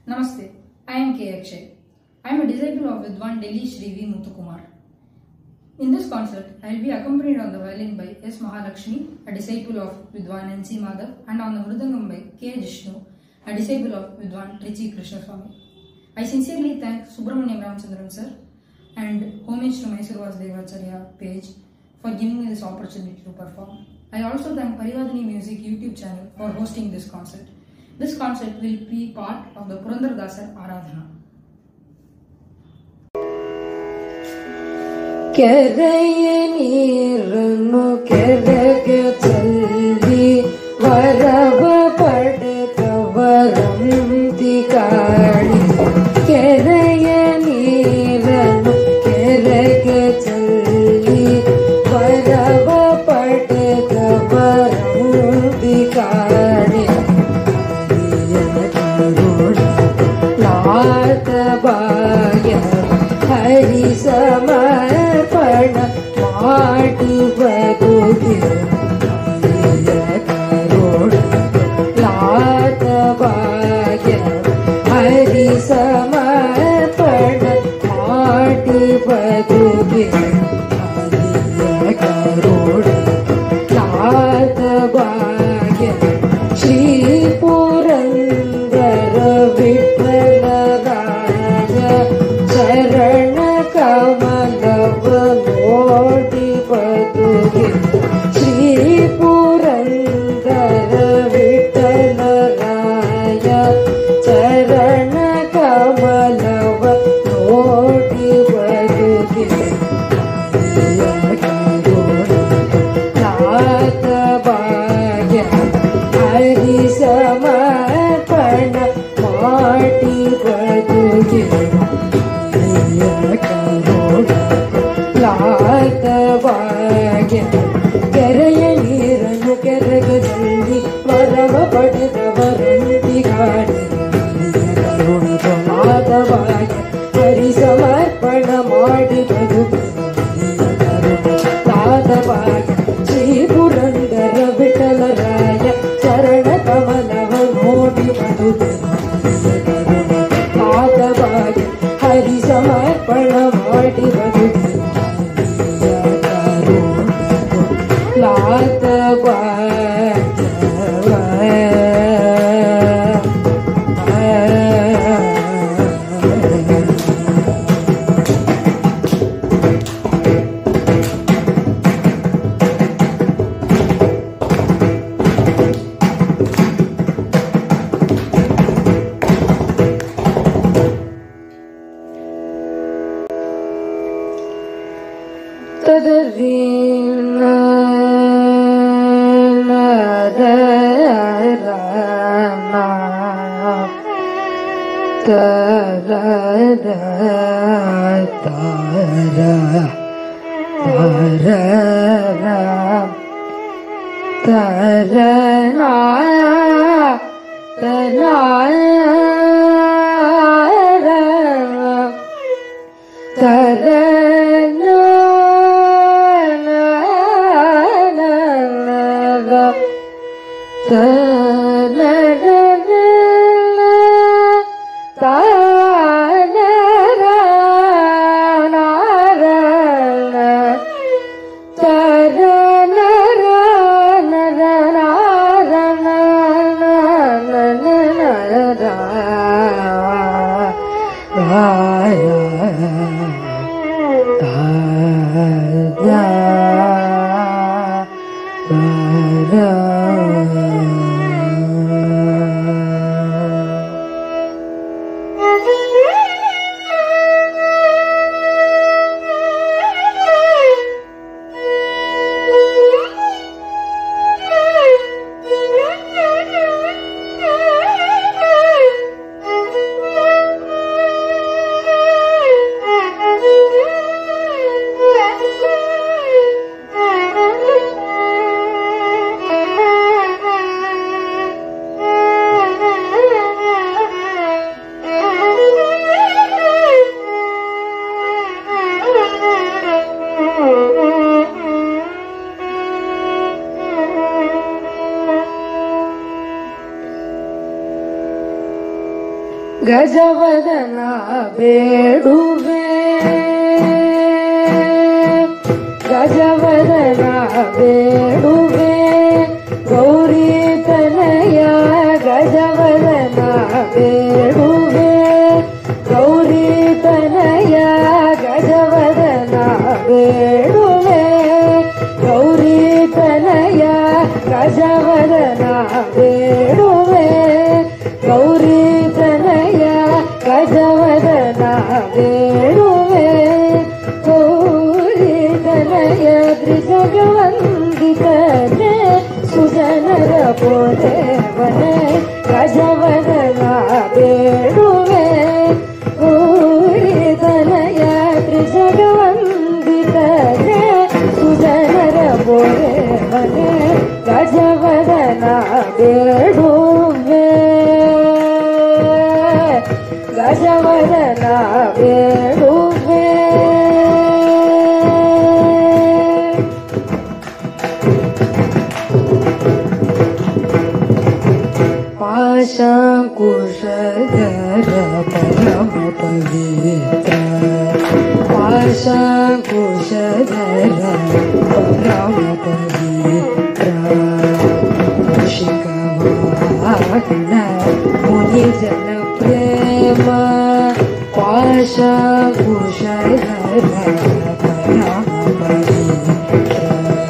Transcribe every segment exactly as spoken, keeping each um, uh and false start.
Namaste, I am K. Akshay. I am a disciple of Vidwan Delhi Shri V. Muthukumar. In this concert, I will be accompanied on the violin by S. Mahalakshmi, a disciple of Vidwan N C Madhav, and on the mridangam by K. Jishnu, a disciple of Vidwan Trichy Krishna Swami. I sincerely thank Subramaniam Ramachandran sir and homage to Mysore Vasudevacharya page for giving me this opportunity to perform. I also thank Parivadini Music YouTube channel for hosting this concert. This concert will be part of the Purandaradasar Aradhana. ಕೆರೆಯನೀರನ್ನು ಕೆರೆಗೆ ಚೆಲ್ಲಿ ವರವ ಪಡೆದವರಂತಿ ಕಾಳಿ ಕೆರೆಯ ನೀರನ್ನು ಕೆರೆಗೆ ಚೆಲ್ಲಿ ವರವ ಪಡೆದವರಂತಿ ಕಾಳಿ ನಾಥ ಬಾಯ ಹರಿ ಸಮರ್ಪಣ ಮಾಡುವುದು ಕರುಣ ನಾಥ ಬಾಯ ಹರಿ ಸಮರ್ಪಣ ಮಾಡುವುದು ಕರುಣ ನಾಥ ಬಾಯ ಶ್ರೀ ಪುರಂದರ ವಿಠಲರಾಯ ಚರಣ ಕಮಲವ ನೋಡಿ ಬದುಗೆ ಶ್ರೀ ಪುರಂದರ ವಿಠಲರಾಯ ಚರಣ ಕಮಲವ ನೋಡಿ ಬದುಗೆ ನಾಥ ಬಾಯ ಹರಿ ಸಮರ್ಪಣ ಮಾಡಿ ಬದುಗೆ ನಾಥವಾಗ್ಯ ಕೆರೆಯ ನೀರನ್ನು ಕೆರೆಗದಲ್ಲಿ ವರವ ಪಡೆದವರಂತಿ ಗಾಡಿ ಕರುಣದ ನಾಥವಾಗ್ಯ ಹರಿ ಸಮರ್ಪಣ ಮಾಡಿ ಬದುಕು ನಾಥವಾಗ್ಯ ಶ್ರೀ ಪುರಂದರ ವಿಠಲರಾಯ ಚರಣ ಕಮಲವ ನೋಡಿ ಬದುಕು ನಾಥವಾಗ್ಯ ಹರಿ ಸಮರ್ಪಣ ಮಾಡಿ ಬದುಕು ಗಜವದನ ಬೇಡುವೆ ಗಜವದನ ಬೇಡುವೆ ಗೌರಿ ತನಯ ಗಜವದನ ಬೇಡುವೆ ಗೌರಿ ತನಯ ಗಜವದನ ಬೇಡುವೆ ಗೌರಿ ತನಯ ಗಜವದನ ಬೇಡುವೆ ಗೌರಿ ತನಯ ಗಜವದನ ಬೇಡುವೆ ಗೌರಿ ತನಯ ತ್ರಿಜಗವಂದಿತನೆ ಸುಜನರ ಪೋದೇವನೆ ಗಜವದನ ಬೇಡುವೆ ಗೌರಿ ತನಯ ತ್ರಿಜಗವಂದಿತನೆ ಸುಜನರ ಪೋದೇವನೆ ಗಜವದನ ಬೇಡುವೆ ಗಜವದನ ಬೇಡುವೆ ಪಾಶಾಂಕುಶಧರ ಪರಮ ಪವಿತ್ರ ಪಾಶಾಂಕುಶಧರ ಪರಮ ಪವಿತ್ರ ಋಷಿಕವಾಹನ ಮುನಿ ಜನ ಪ್ರೇಮ ಪಾಶಾಂಕುಶಧರ ಪರಮ ಪವಿತ್ರ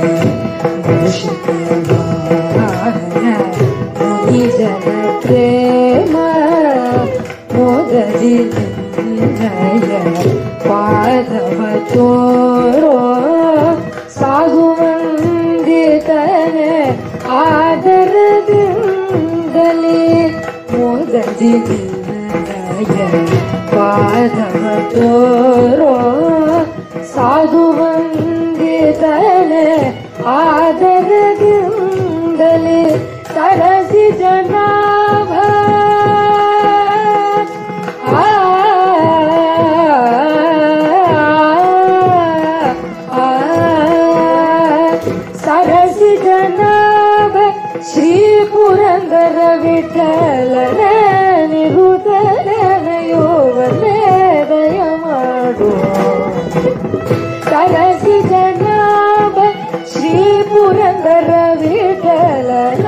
ಋಷಿಕವಾಹನ ಮುನಿ ಜನ ಪ್ರೇಮ ಮೋದದಿ ನಿನ್ನಯ ಪಾದವ ತೋರೋ ಸಾಗುವಂದಿತನೆ ಆದರದಿಂದಲೇ ಮೋದದಿ ನಿನ್ನಯ ಪಾದವ ತೋರೋ ಸಾಗುವಂದಿತನೆ ಆದರದಿಂದಲೇ ಸರಸಿ ಜನಾಭ ಸರಸಿ ಜನಾಭ ಶ್ರೀ ಪುರಂದರ ವಿಠಲನ ನಿರುತನಯೋವನೇ ದಯ ಮಾಡು ಸರಸಿ ಜನಾಭ ಶ್ರೀ ಪುರಂದರ ವಿಠಲನ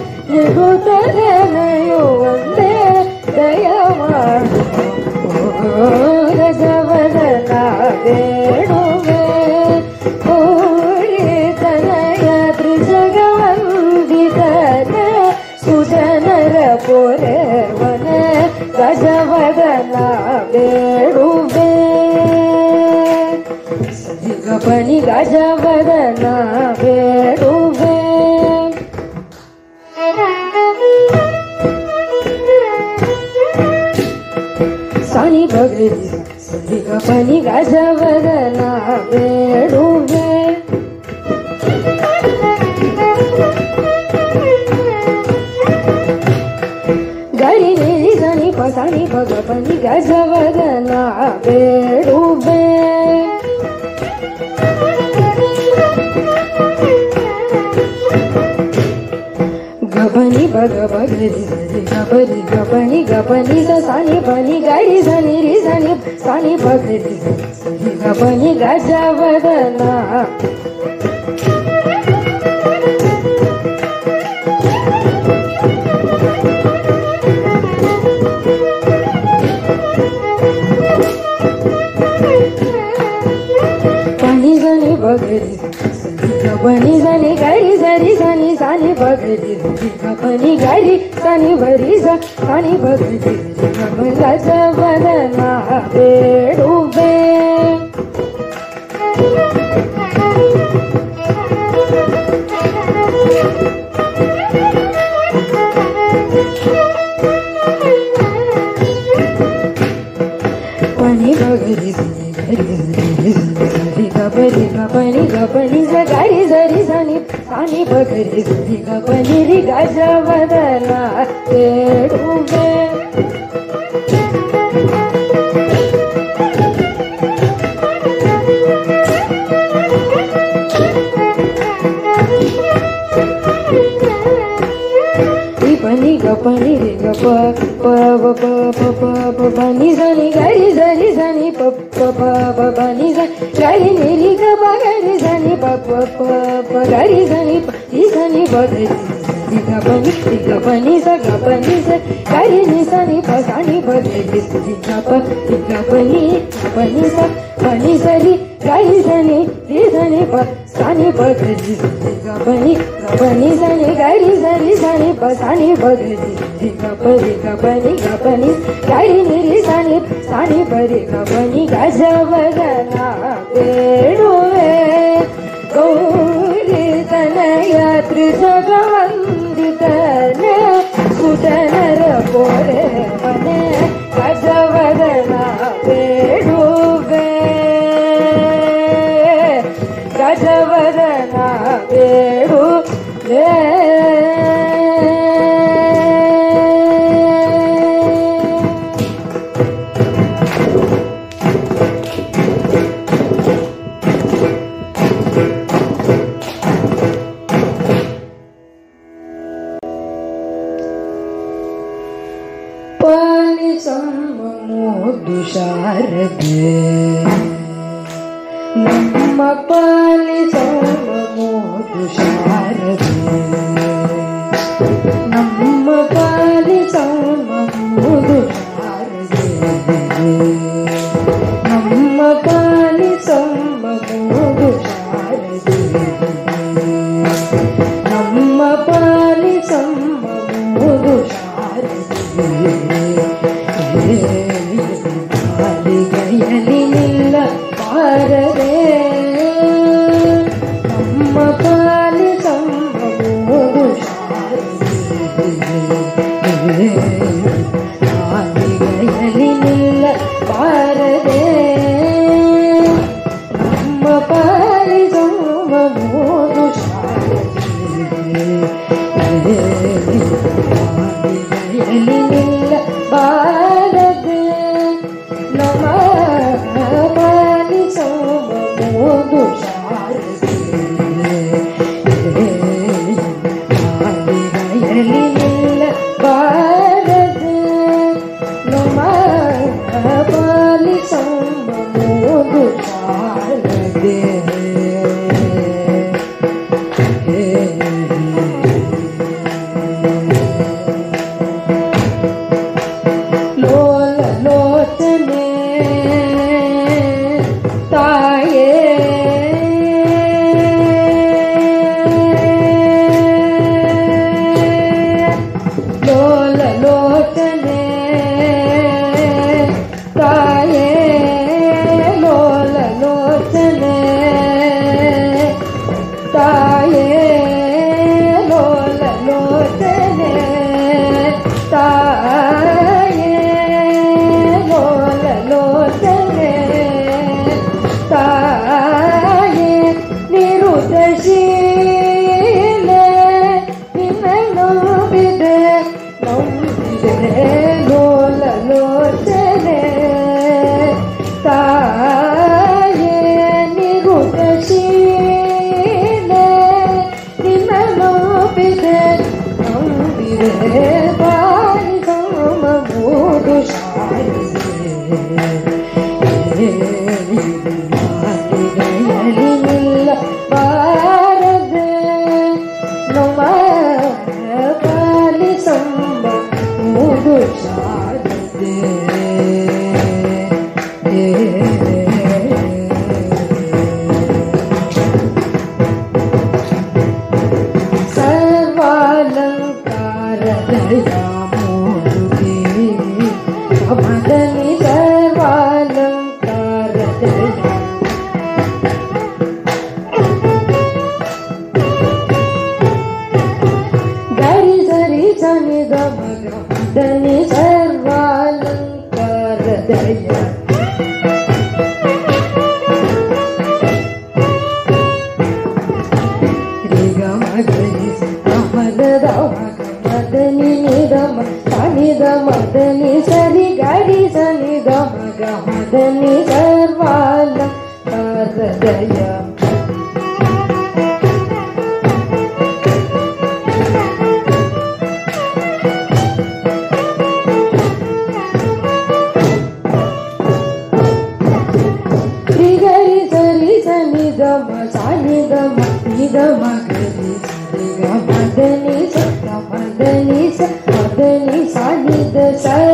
ನಿರುತನಯೋ ಒಂದೇ ದಯ ಮಾಡು ಗಜವದನ ಬೇಡುವೆ ಗೌರಿ ತನಯ ತ್ರಿಜಗವಂದಿತನ ಸುಜನರ ಪೊರೆವನ ಗಜವದನ ಬೇಡುವೆ ಸರಿಗಪನಿ ಗಜವದನ ಬೇಡುವೆ ಸಾನಿ ಭಗರಿ ಸರಿಗಪನಿ ಗಜವದನ ಬೇಡುವೆ ಗರಿ ನಿರಿ ಸನಿ ಪಸನಿ ಭಗಪನಿ ಗಜವದನ ಬೇಡುವೆ ಗಬನಿ ಭಗ ಭಗರಿ ಸರಿ ಗಬರಿ ಗಬನಿ ಗಬನಿ ಸಾನಿ ಬನಿ ಗರಿ ಸನಿ ರಿ ಸನಿ ಸಾನಿ ಭಗರಿ ಸರಿ ಗಬನಿ ಗಜವದನ ಪನಿ ಸನಿ ಭಗರಿ ಗಬನಿ ಸನಿ ಗರಿ ಸರಿ ಸನಿ ಸಾನಿ ಭಗರಿ ಗಬನಿ ಗರಿ ಸನಿ ಭರಿ ಸಾನಿ ಭಗರಿ ಗಜವದನ ಬೇಡುವೆ ಪನಿ ಭಗರಿ ಸನಿ ಗರಿ ಸರಿ ಗಬರಿ ಗಬನಿ ಗಬನಿ ಸ ಗರಿ ಸರಿ ಸನಿ ಸಾನಿ ಭಗರಿ ಸರಿ ಗಬನಿ ರಿ ಗಜವದನ ಬೇಡುವೆ ri pani ga pani ri ga pa pa va pa pa pa ni sa ni ga ri sa ri sa ni pa pa pa pa ni sa ga ri ni ri ga ba ga ri sa ni pa pa pa pa ga ri sa ni pa ri sa ni pa ri ga pa ni ri ga pa ni sa ga pa ni sa ga ri ni sa ni pa sa ni pa ri ri ga pa ri ga pa ni ga pa ni sa pa ni sa ri ga ri sa ni ri sa ni pa sa ni pa ri ri ga pa ni ga pa ni sa ni ga ri sa ri sa ni pa sa ni pa ri ri ga pa ri ga pa ni ga pa ni ga ri ni ri sa ni sa ni pa ri ga pa ni ga ja va ga na ಬೇಡುವೆ ಗೌರಿ ತನಯ ತ್ರಿಜಗವಂದಿತನೆ ಸುತನರ ಪೋರೆ ಮನೆ ಗಜವದನ ಬೇಡುವೆ ಗಜವದನ ಬೇಡುವೆ ಶಾರದೆ ನಮ್ಮ ಪಾಲಿಸಮೋದು ಶಾರದೆ ನಮ್ಮ ಪಾಲಿಸಮೋದು ಶಾರದೆ ನಮ್ಮ ಪಾಲಿಸಮೋದು ಶಾರದೆ ನಮ್ಮ ಪಾಲಿಸಮೋದು ಶಾರದೆ ಗಯಲಿನಿಲ್ಲ ಪಾರದೆ ನಮ್ಮ ಪಾಲಿಸಮೋದು ಶಾರದೆ ಗಯಲಿನಿಲ್ಲ ಪಾರದೆ ನಮ್ಮ ಪಾಲಿಸಮೋದು ಶಾರದೆ ಗಯಲಿನಿಲ್ಲ ಪಾರದೆ ನಮ್ಮ ಪಾಲಿಸಮೋದು ಶಾರದೆ ಗಯಲಿನಿಲ್ಲ ಪಾರದೆ ನಮ್ಮ ಪಾಲಿಸಮೋದು ಶಾರದೆ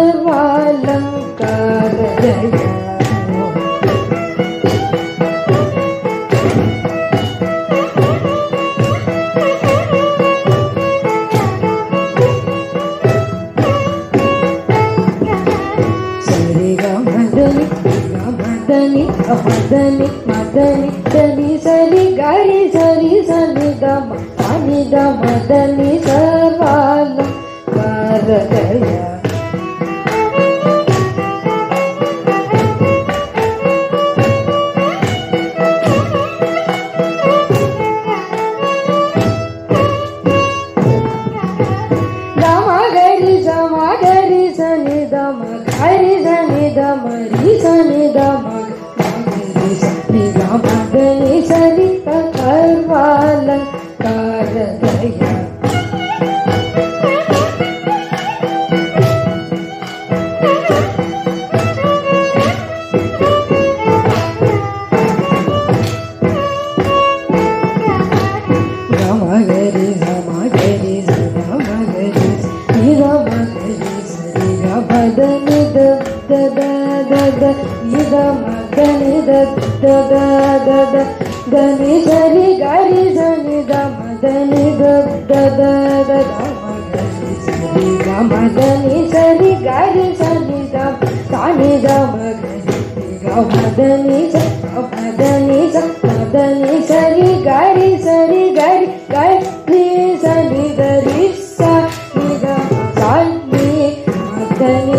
ಸರ್ವಾಲಂಕಾರದಯ ಮದನಿ ಮದನಿ ಮದನಿ ಧನಿ ಸರಿ ಗಾರಿ ಸರಿ ಸನಿ ದಮ ಸನಿ ದ ಮದನಿ ಸರ್ವಾಲಂಕಾರದಯ ದಮ ಗರಿ ಸಮ ಗರಿ ಸನಿ ದಮ ಗರಿ ಸನಿ ದಮ ರಿ ಸನಿ ದಮ ಮದನಿ ಸರಿತ ಸರ್ವಾಲಂಕಾರದಯ ಗಮಗರಿ ಗಮಗರಿ ಗಮಗರಿ ನಿಗಮಗರಿ ಸರಿ ಗಮದನಿ ದದ ದದ ನಿಗ ಮಗನಿ ದದ ದದ ಧನಿ ಸರಿ ಗಾರಿ ಧನಿ ದ ಮದನಿ ದದ ದದ ಮಗರಿ ಸರಿ ಗಮದನಿ ಸರಿ ಗಾರಿ ಸನಿ ದ ಸಾನಿ ದ ಮಗರಿ ಗಮದನಿ ಸ ಮದನಿ ಸ ಮದನಿ ಸರಿ ಗಾರಿ ಸರಿ ಗಾರಿ ಗಾರಿ ಸನಿ ಧರಿ ಸ ನಿಗ ಸಾನಿ ಮದನಿ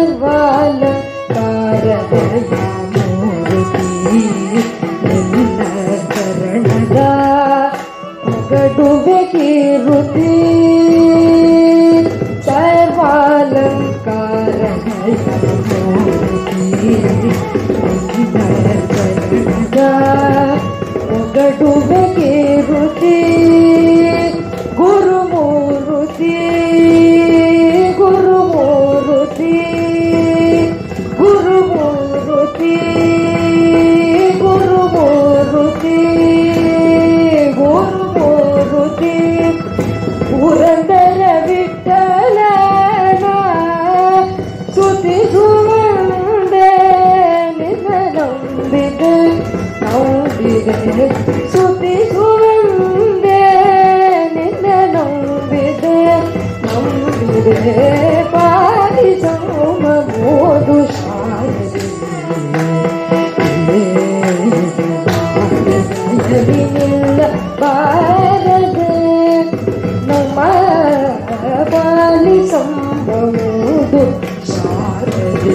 ಸರ್ವಾಲಂಕಾರದಯ ಮೂರ್ತಿ ನಿನ್ನ ಕರಣದ ಮೊಗಡುವೆ ಕೀರುತಿ ಸರ್ವಾಲಂಕಾರದಯ ಮೂರ್ತಿ ನಿನ್ನ ಕರಣದ ಮೊಗಡುವೆ ಕೀರುತಿ ಗುರುಮೂರುತಿ ಗುರುಮೂರುತಿ ಗುರುಮೂರುತಿ ಗುರುಮೂರುತಿ ಗುರುಮೂರುತಿ ಪುರಂದರ ವಿಠಲನ ಸ್ತುತಿಸುವಂದೆ ನಿನ್ನ ನಂಬಿದೆ ನಂಬಿದೆ ಸ್ತುತಿಸುವಂದೆ ನಿನ್ನ ನಂಬಿದೆ ನಂಬಿದೆ ಪಾಲಿಸೋಮ ಮೋದು ಶಾರದೆ ನಿಲ್ಲ ಬಾರದೆ ನಮ್ಮ ಪಾಲಿಸಂಬವುದು ಶಾರದೆ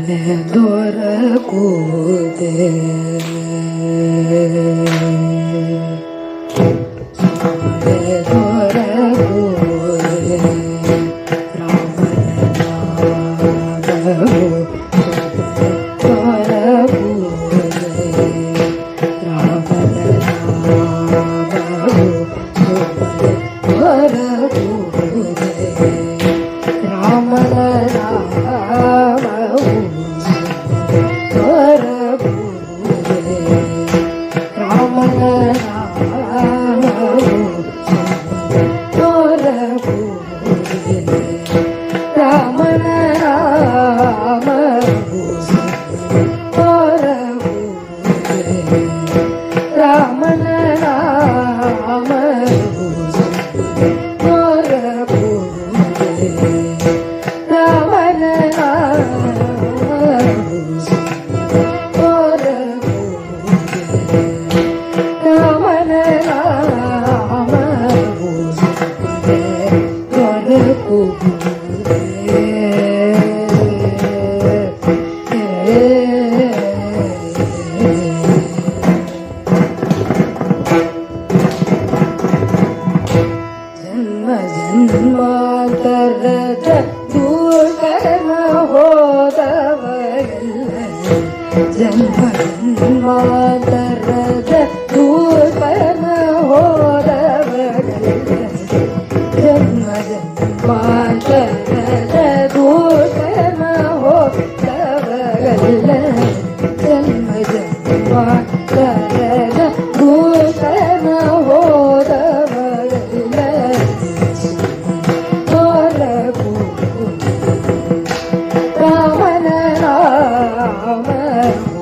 ದೊರಕುವುದೇ ದೊರಕುವುದೇ ರಾಮನ ನಾಮವು ದೊರಕುವುದೇ ರಾಮನ ನಾಮವು ದೊರಕುವುದೇ ರಾಮನ ನಾಮವು ದೊರಕುವುದೇ ರಾಮನ ನಾಮವು ದೊರಕುವುದೇ ರಾಮನ ನಾಮವು ದೊರಕುವುದೇ ರಾಮನ ನಾಮವು ದೊರಕುವುದೇ ರಾಮನ ನಾಮವು ದೊರಕುವುದೇ ರಾಮನ ನಾಮವು ದೊರಕುವುದೇ ಜನ್ಮ ಜನ್ಮಾಂತರದ ದೂರನ ಹೋದವರೆಲ್ಲ ಜನ್ಮ ಜನ್ಮಾಂತರದ ದೂರನ ಹೋದವರೆಲ್ಲ ಜನ್ಮ ಜನ್ಮಾಂತರದ ದೂರನ ಹೋದವರೆಲ್ಲ ಜನ್ಮ ಜನ್ಮಾಂತರದ ದೂರನ ಹೋದವರೆಲ್ಲ ರಾಮನ ನಾಮವು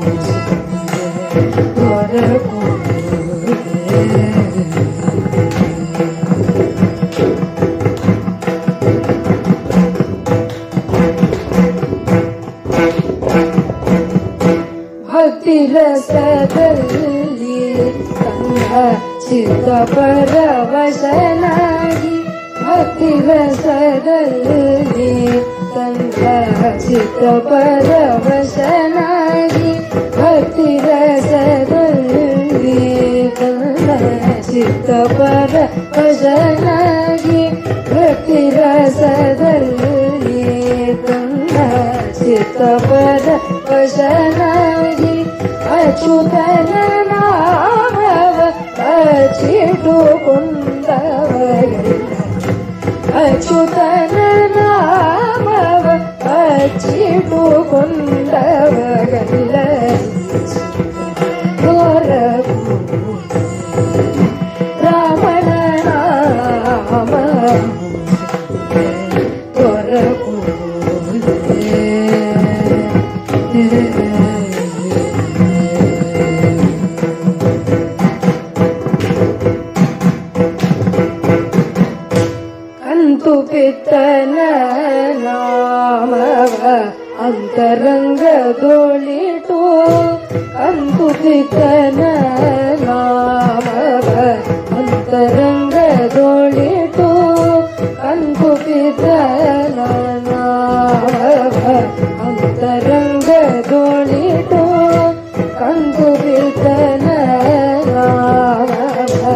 ದೊರಕುವುದೇ ಭಕ್ತಿ ರಸದಲ್ಲಿ ತನ್ನ ಚಿತ್ತ ಪರವಶನಾಗಿ ಭಕ್ತಿ ರಸದಲ್ಲಿ ತನ್ನ ಚಿತ್ತ ಪರವಶನಾಗಿ ಭಕ್ತಿ ರಸದಲ್ಲಿ ತನ್ನ ಚಿತ್ತ ಪರವಶನಾಗಿ ಭಕ್ತಿ ರಸದಲ್ಲಿ ತನ್ನ ಚಿತ್ತ ಪರವಶನಾಗಿ ಅಚ್ಯುತನ ನಾಮವ ಅಚ್ಚಿಟ್ಟುಕೊಂಡವರೆಲ್ಲ ಅಚ್ಯುತನ ನಾಮವ ಅಚ್ಚಿಟ್ಟುಕೊಂಡವರೆಲ್ಲ ದೊರಕುವುದೇ ರಾಮನ ನಾಮವು ದೊರಕುವುದೇ ಕಂತು ಪಿತ್ತನ ನಾಮವ ಅಂತರಂಗದೊಳಿಟು ಕಂತು ಪಿತ್ತನ ನಾಮವ ಅಂತರಂಗದೊಳಿಟು ಕಂತು ಪಿತ್ತನ ನಾಮವ ಅಂತರಂಗದೊಳಿಟು ಕಂತು ಪಿತ್ತನ ನಾಮವ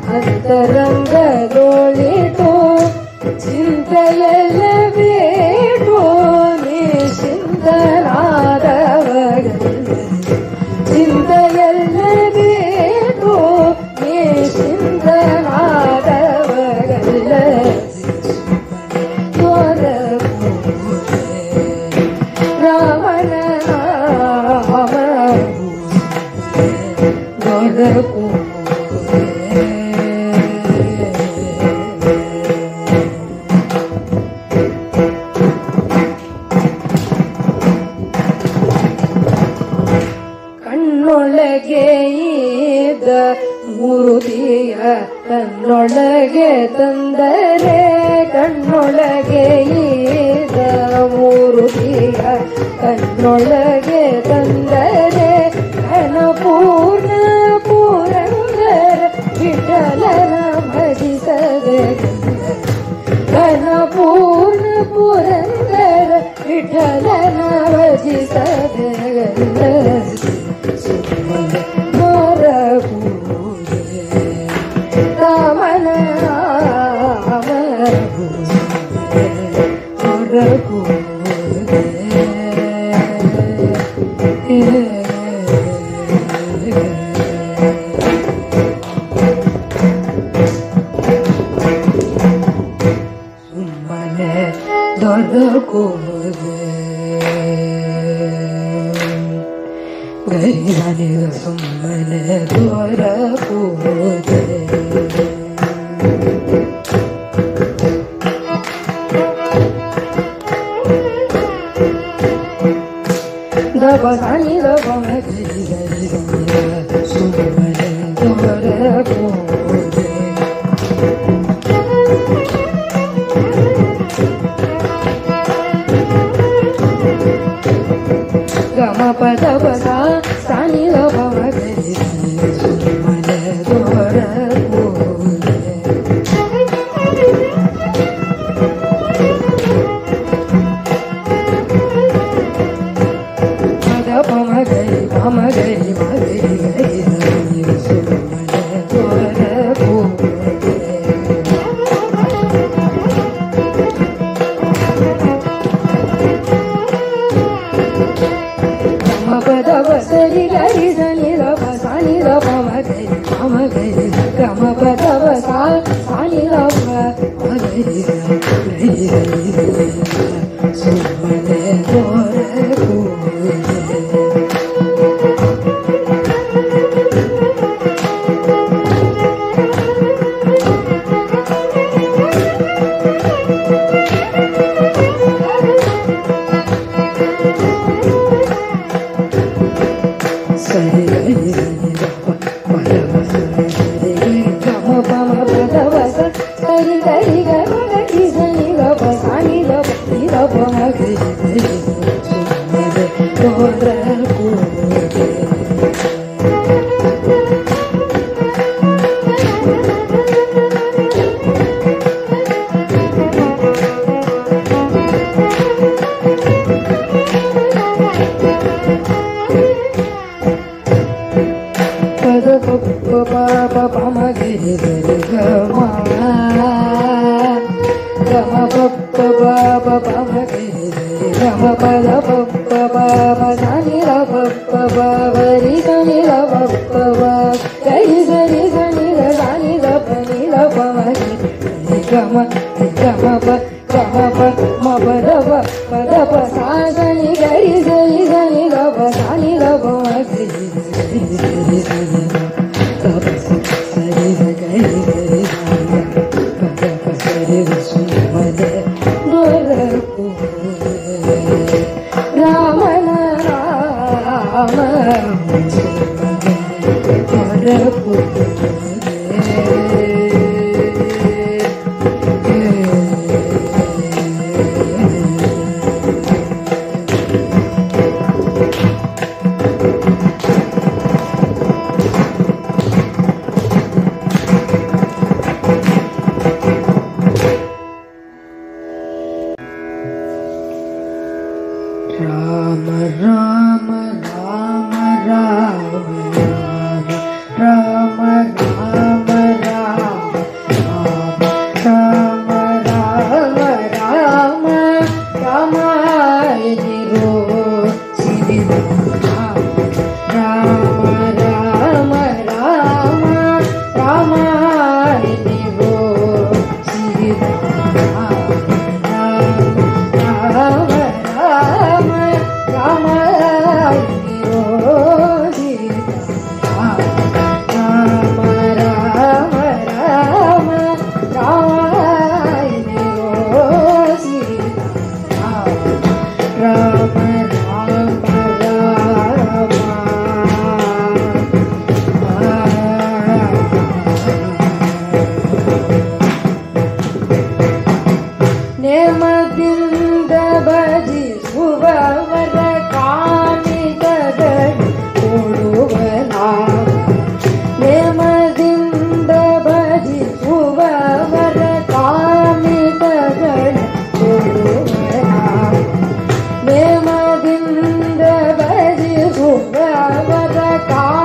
ಅಂತರಂಗದೊಳಿಟು ಚಿಂತೆಯೆಲ್ಲ ಬೇಟು ನಿಶ್ಚಿಂತನಾದವರೆಲ್ಲ ಚಿಂತೆಯೆಲ್ಲ ಬೇಟು ನಿಶ್ಚಿಂತನಾದವರೆಲ್ಲ ದೊರಕುವುದೇ ರಾಮನ ನಾಮವು ದೊರಕುವುದೇ ಕಣ್ಣೊಳಗೆ ಇದ್ದ ಮೂರುತಿಯ ಕಣ್ಣೊಳಗೆ ತಂದರೆ ಕಣ್ಣೊಳಗೆ ಇದ್ದ ಮೂರುತಿಯ ಕಣ್ಣೊಳಗೆ ತಂದರೆ ಘನಪೂರ್ಣ ಪುರಂದರ ವಿಠಲನ ಭಜಿಸದೆ ಘನಪೂರ್ಣ ಪುರಂದರ ವಿಠಲನ ಭಜಿಸದೆ ನೇಮದಿಂದ ಬಜಿಸುವವರ ಕಾ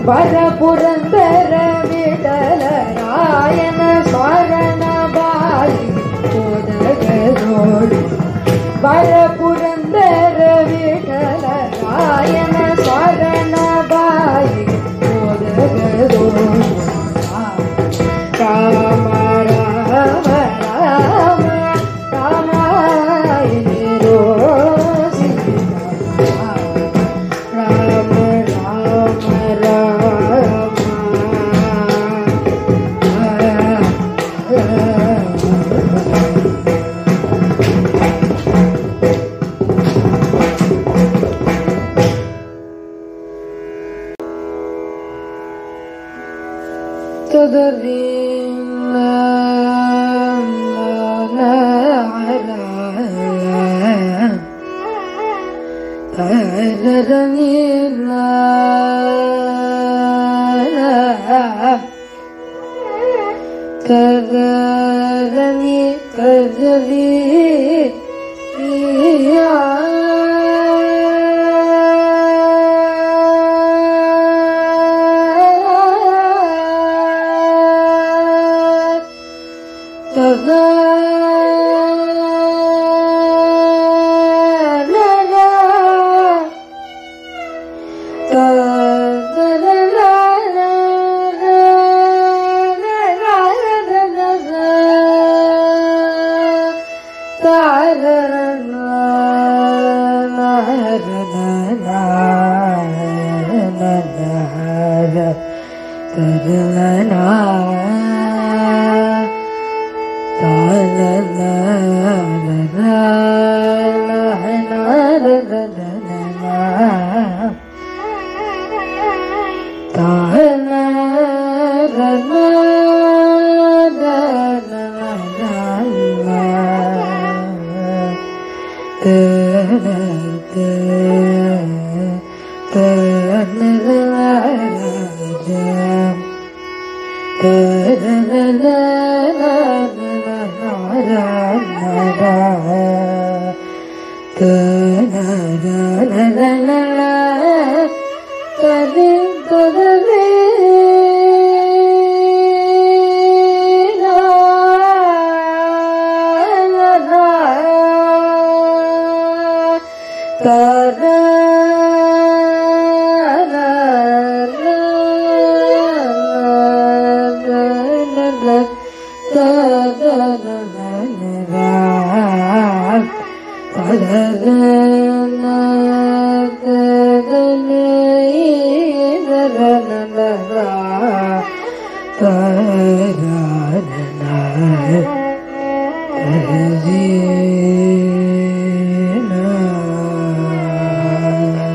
ವರ ಪುರಂದರ ವಿಠಲ ರಾಯನ ಸ್ಮರಣ ಬಾಯಿ ಹೋದಗದೋಳು ವರ ಪುರಂದರ ವಿಠಲ ರಾಯನ ಸ್ಮರಣ ಬಾಯಿ ಹೋದಗದೋಳು Rama Rama Rama ರಾಮಾಯಣೋ Rama Rama Tadani tadali iya Tadana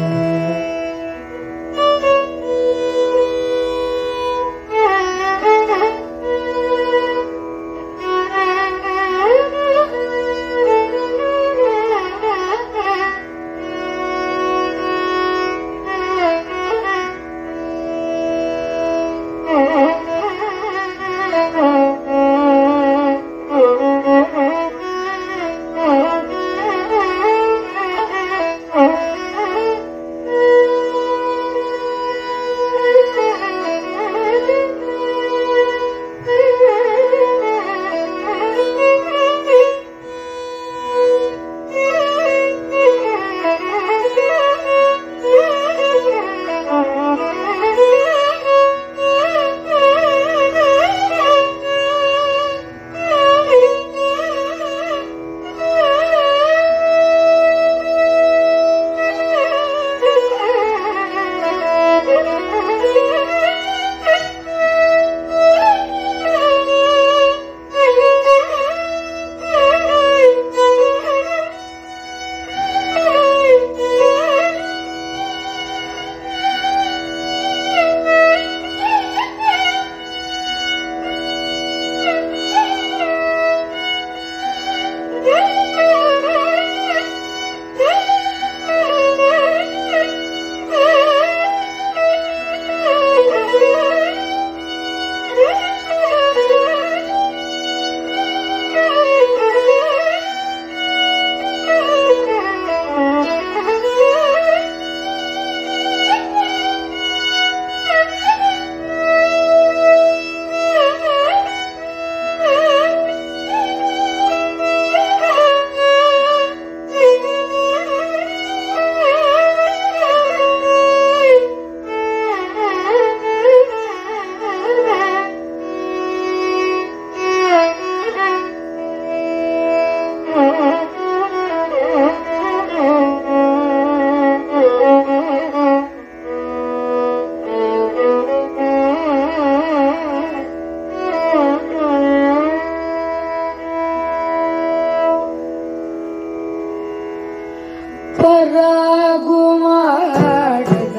ಪರಾಗುಮಾಡದ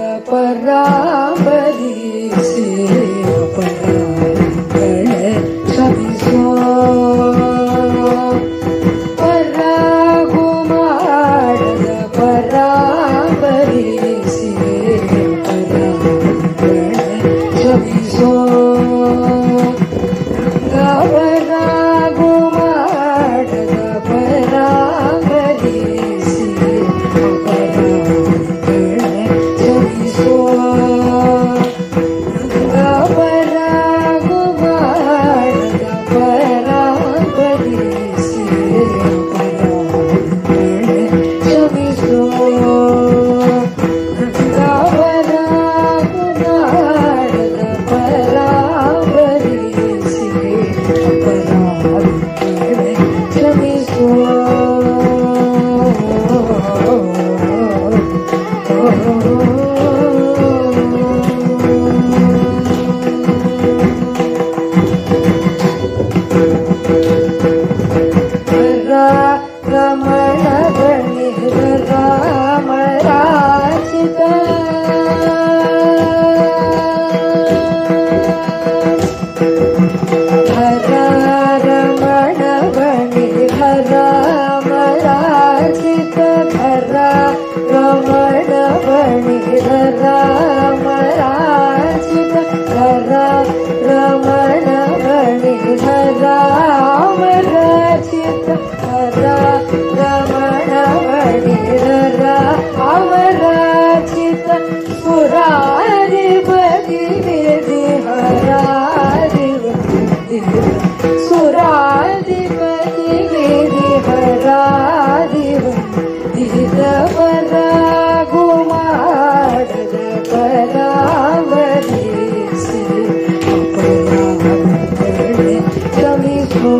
ಪರಾಂಬರಿಸಿ ಪರಾಂಬರೆ ಶ್ರಮಿಸೋ ಪರಾಗುಮಾಡದ ಪರಾಂಬರಿಸಿ ಪರಾಂಬರೆ ಶ್ರಮಿಸೋ ಪರಾಗುಮಾಡದ ಪರಾಂಬರಿಸಿ ಪರಾಂಬರೆ ಶ್ರಮಿಸೋ ಪರಾಗುಮಾಡದ ಪರಾಂಬರಿಸಿ ಪರಾಂಬರೆ ಶ್ರಮಿಸೋ ಪರಾಗುಮಾಡದ ಪರಾಂಬರಿಸಿ ಪರಾಂಬರೆ ಶ್ರಮಿಸೋ Ramana ಬಣಿ Rama ರಾಚಿತ ಹರ ರಮಣ ಬಣಿ ರಾಮ ರಾಚಿತ ಹರ ರಮಣ ಬಣಿ ರಾಮ ರಾಚಿತ ಹರ ರಮಣ ಬಣಿ ರಾಮ ರಾಚಿತ ಹರ ರಮಣ ಬಣಿ ರಾಮ ರಾಚಿತ ಸುರಾರಿ ಬದಿ ವೇದಿ ಹರಾರಿ ಬದಿ ಸುರಾರಿ ಬದಿ ವೇದಿ ಹರಾರಿ ಬದಿ ಪರಾಗುಮಾಡದ ಪರಾಂಬರಿಸಿ ಪರಾಂಬರೆ ಶ್ರಮಿಸೋ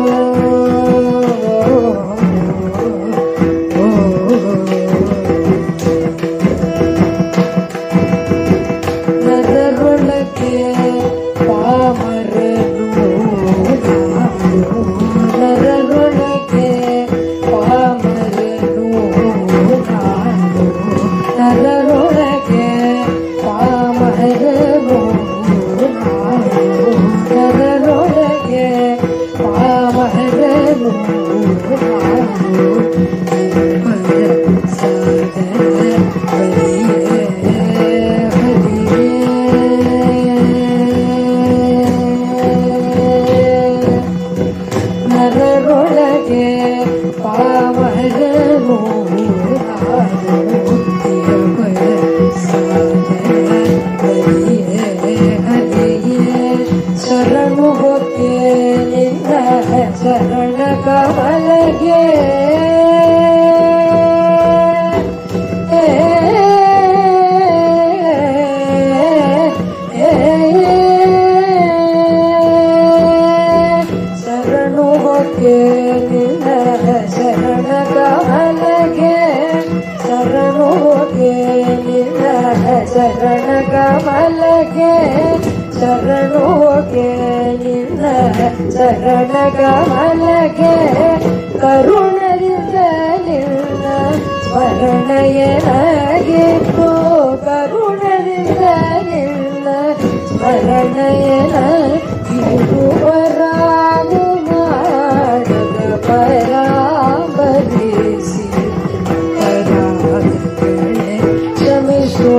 ನರರೊಳಗೆ ಪಾಮರನು ನರರೊಳಗೆ ಪಾಮರನು ನರರೊಳಗೆ ಪಾಮರನು ನರರೊಳಗೆ ಪಾಮರನು ಸಾಗರ ಹರಿಯೇ ನರರೊಳಗೆ ಪಾಮರನು ಹರಿಯೇ ಹರಿಯೇ ಶರಣು ಹೊಕ್ಕೆ ನಿನ್ನ ಶರಣ ಕಮಲಗೆ ಶರಣು ಹೊಕ್ಕೆ ನಿನ್ನ ಶರಣ ಕಮಲಗೆ ಶರಣು ಹೊಕ್ಕೆ ನಿನ್ನ ಶರಣ ಕಮಲಗೆ ಶರಣು ಹೊಕ್ಕೆ ನಿನ್ನ ಶರಣ ಕಮಲಗೆ ಕರುಣದಿಂದ ನಿನ್ನ ಸ್ಮರಣೆಯನಾಗಿತ್ತು ಕರುಣದಿಂದ ನಿನ್ನ ಸ್ಮರಣೆಯನ ಇದು ಪರಾಗುಮಾಡದ ಪರಾಂಬರಿಸಿ ಪರಾಂಬರೆ ಶ್ರಮಿಸೋ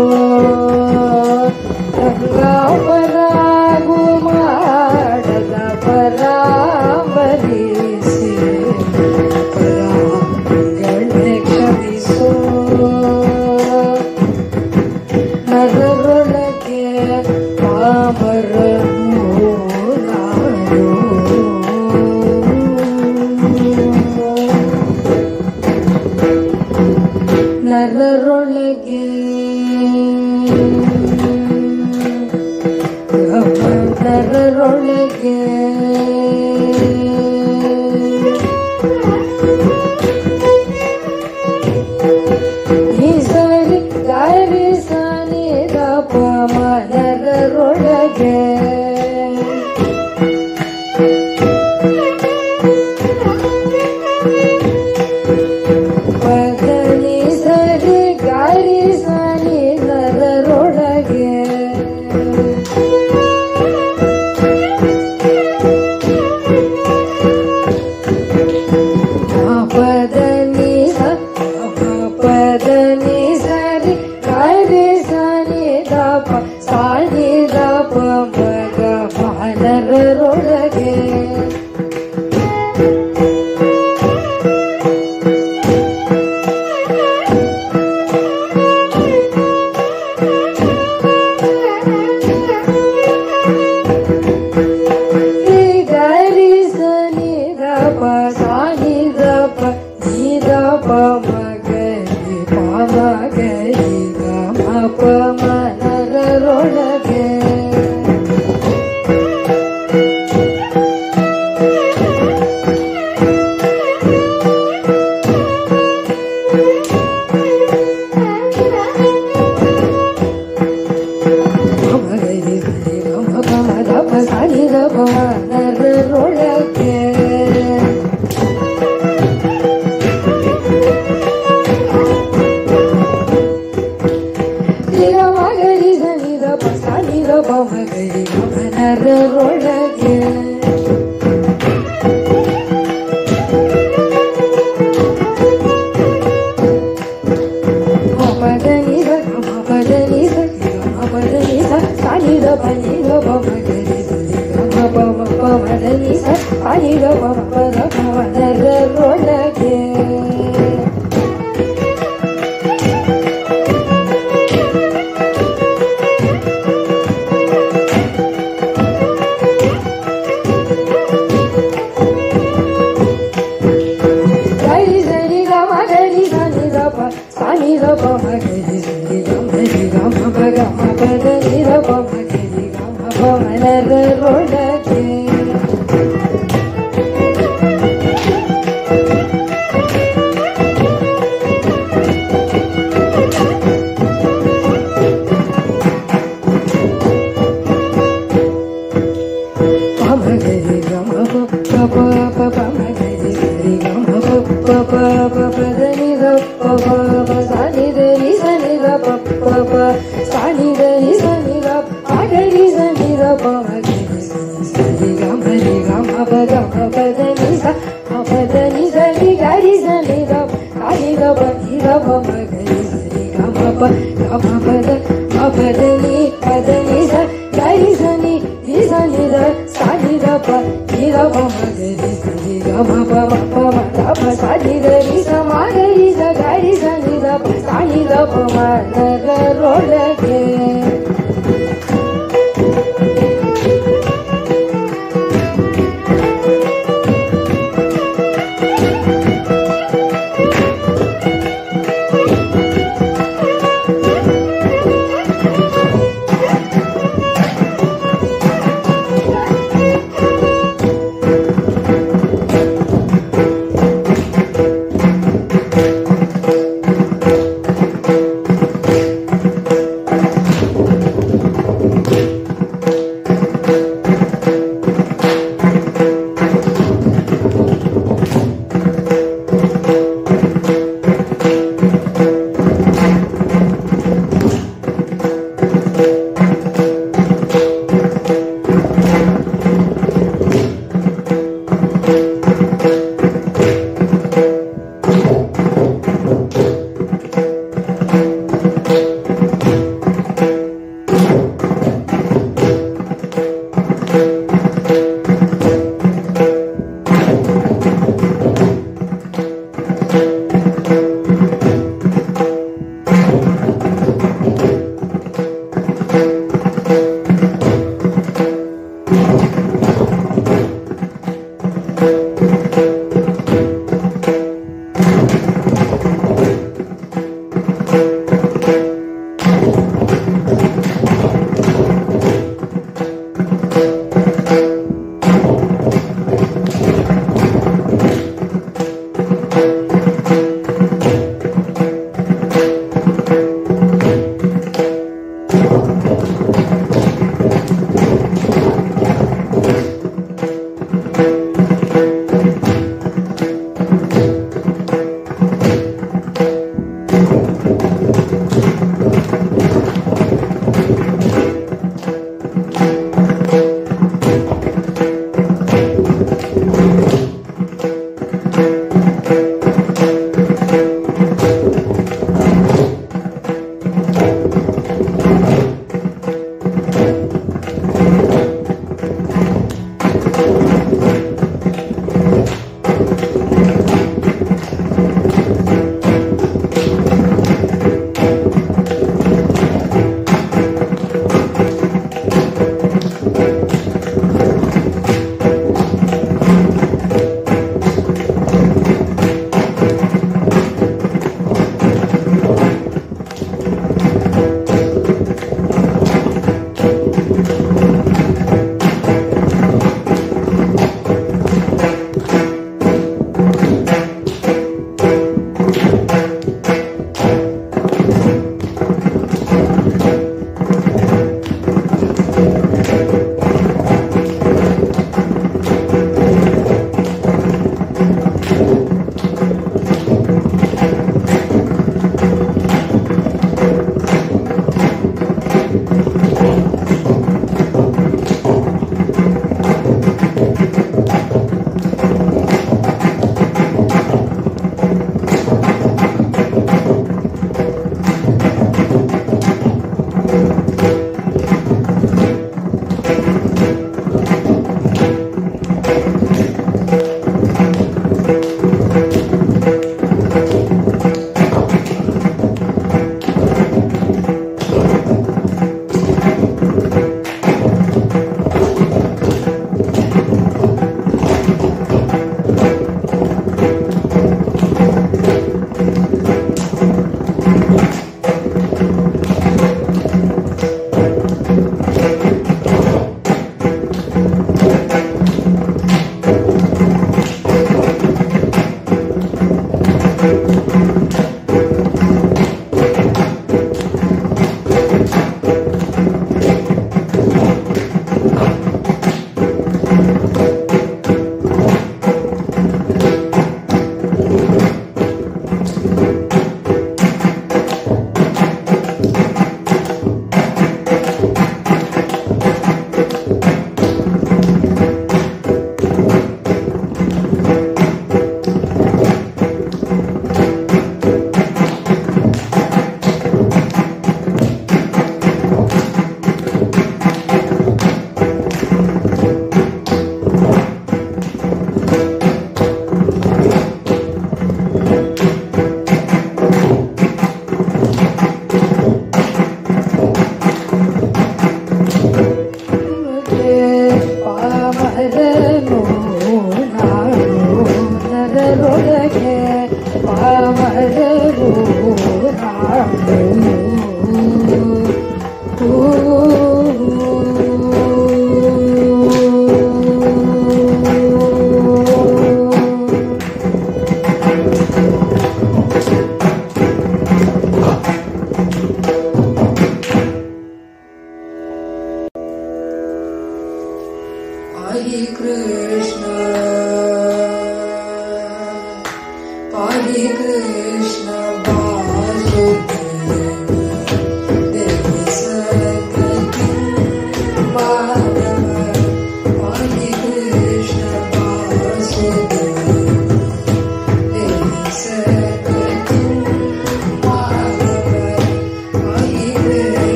ಪರಾಗುಮಾಡದ ಪರಾಂಬರಿಸಿ ಪರಾಂಬರೆ ಕ್ಷಮಿಸೋ ನರರೊಳಗೆ ಪಾಮರನು ನಾನು ನರರೊಳಗೆ ನರರೊಳಗೆ ಈ ಸರಿ ಗಾರಿ ಸಾನಿ ದಪ ನರರೊಳಗೆ ಪದನಿ ಸರಿ ಗಾರಿ ಗರಿ ಸನಿ ದರರೊಳಗೆ ಪದ ನಿ ಸ ಪದ ನಿ ಸರಿ ಗರಿ ಸನಿ ದಪ ಸಾನಿ ದಪ ಮಗ ಬಾಲರೊಳಗೆ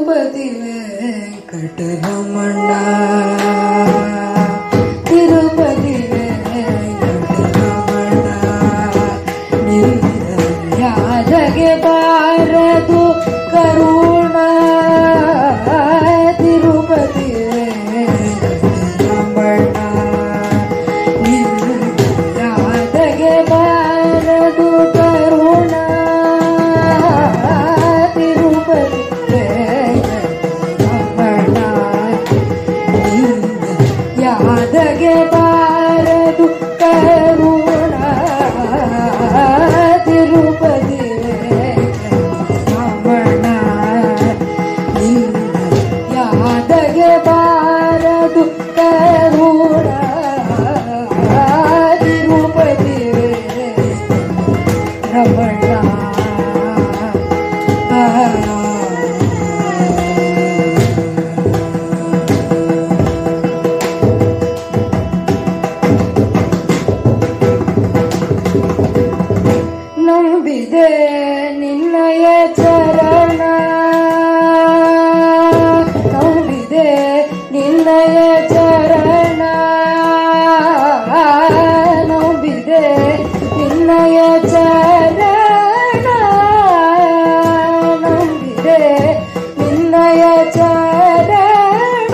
ತಿರುಪತಿ ವೆಂಕಟರಮಣ ತಿರುಪತಿ ವೆಂಕಟರಮಣ ಯಾದಗೆ ಬಾರದು ಕರುಣ ತಿರುಪತಿ ವೆಂಕಟರಮಣ ಯಾದಗೆ ಬಾರದು ಕರುಣ ತಿರುಪತಿ ವೆಂಕಟರಮಣ ಯಾದಗೆ ಬಾರದು ಕರುಣ ತಿರುಪತಿ ವೆಂಕಟರಮಣ ಯಾದಗೆ ಬಾರದು ಕರುಣ ತಿರುಪತಿ ವೆಂಕಟರಮಣ ನಂಬಿದೆ ನಿನ್ನಯ ಚರಣ ನಂಬಿದೆ ನಿನ್ನಯ ಚರಣ ನಂಬಿದೆ ನಿನ್ನಯ ಚರಣ ನಂಬಿದೆ ನಿನ್ನಯ ಚರಣ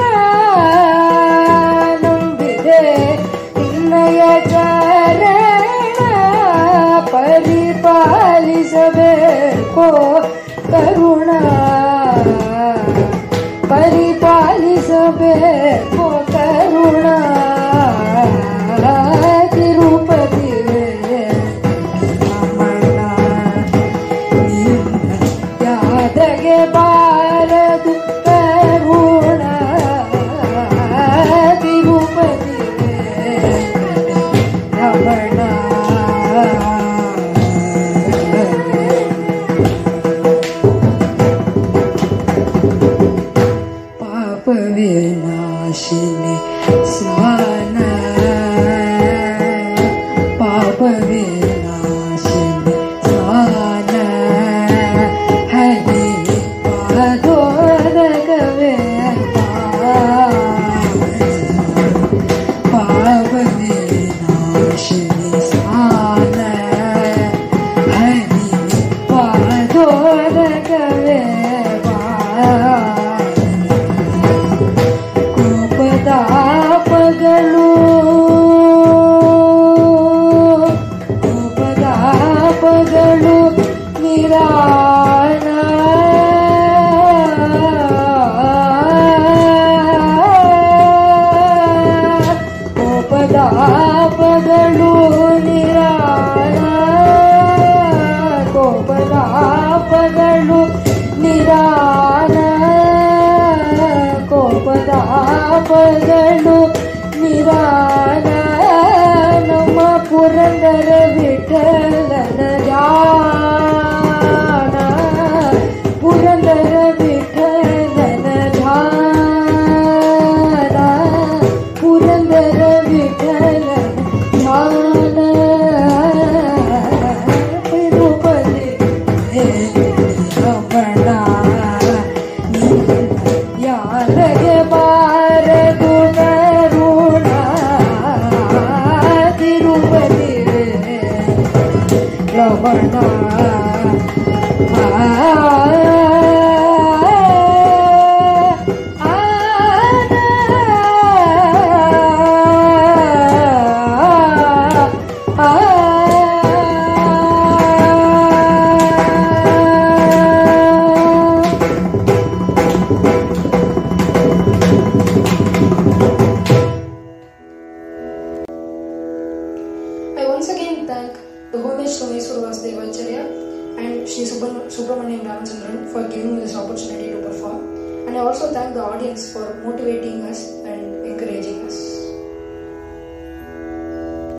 ನಂಬಿದೆ ನಿನ್ನಯ ಚರಣ ಪರಿಪಾಲಿಸಬೇಕು ಕರುಣ ಪರಿಪಾಲಿಸಬೇಕು ಕರುಣ ತಿರುಪತಿ ವೆಂಕಟರಮಣ ಯಾದಗೆ ಬಾರದು ಕರುಣ ತಿರುಪತಿ ವೆಂಕಟರಮಣ ಪಾಪವಿನಾಶಿನಿ ಸ್ನಾನ ಪಾಪವಿನಾಶಿನಿ ಸ್ನಾನ ಹರಿ ಪಾದೋದಕವೇ ಪಾಪವಿನಾಶಿನಿ ಸ್ನಾನ ಹರಿ ಪಾದೋದಕವೇ ಕೋಪದಾಪಗಳು ಕೋಪದಾಪಗಳು ನಿರಾಳ ಕೋಪದಾಪಗಳು ನಿರಾಳ ಕೋಪದಾಪಗಳು ನಿರಾಳ ಕೋಪದಾಪಗಳು ನಿರಾಳ ನಮ್ಮ ಪುರಂದರ ವಿಠಲನ ಧ್ಯಾನ ಪುರಂದರ ವಿಠಲನ ಧ್ಯಾನ ಪುರಂದರ ವಿಠಲನ ಧ್ಯಾನ ತಿರುಪತಿ ವೆಂಕಟರಮಣ ಯಾದಗೆ ಬಾರದು ಕರುಣ Tirupati Venkataramana I once again thank the Homage Someswar Vasudevacharya and Sri Subramaniam Ramachandran for giving me this opportunity to perform. And I also thank the audience for motivating us